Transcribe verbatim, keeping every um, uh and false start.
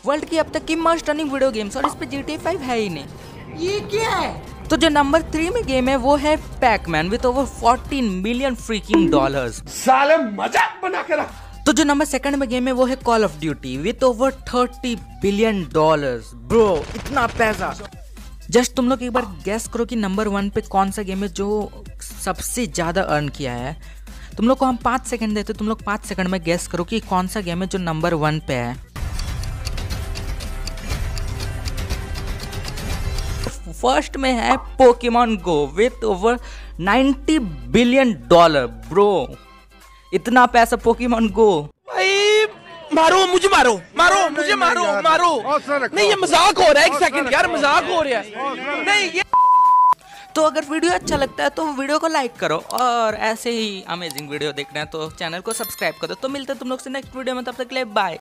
World की अब तक की मोस्ट रनिंग वीडियो गेम्स, और इस पे जी टी ए फाइव है ही नहीं। ये क्या है? तो जो नंबर थ्री में गेम है वो है Pacman with over fourteen million freaking dollars. साले मजाक बना के रख। तो जो नंबर सेकंड में गेम है वो है call of duty with over thirty billion dollars. Bro इतना पैसा। जस्ट तुम लोग एक बार गैस करो कि नंबर वन पे कौन सा गेम है जो सबसे ज्यादा अर्न किया है। तुम लोग को हम पाँच सेकंड देते, तुम लोग पाँच सेकंड में गैस करो कि कौन सा गेम है जो नंबर वन पे है। फर्स्ट में है Pokemon go with over ninety billion dollar. Bro इतना पैसा पोकेमॉन गो। भाई मारो मुझे, मारो मारो मुझे, मारो मारो। नहीं ये मजाक हो रहा है, एक सेकंड यार, मजाक हो रहा है। नहीं ये तो अगर वीडियो अच्छा लगता है तो वीडियो को लाइक करो, और ऐसे ही अमेजिंग वीडियो देखना है तो चैनल को सब्सक्राइब करो। तो मिलते हैं तुम लोग से नेक्स्ट वीडियो में, तब तक के लिए बाय।